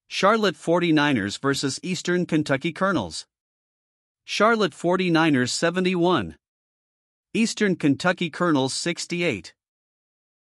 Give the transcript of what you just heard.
Charlotte 49ers vs. Eastern Kentucky Colonels. Charlotte 49ers 71. Eastern Kentucky Colonels 68.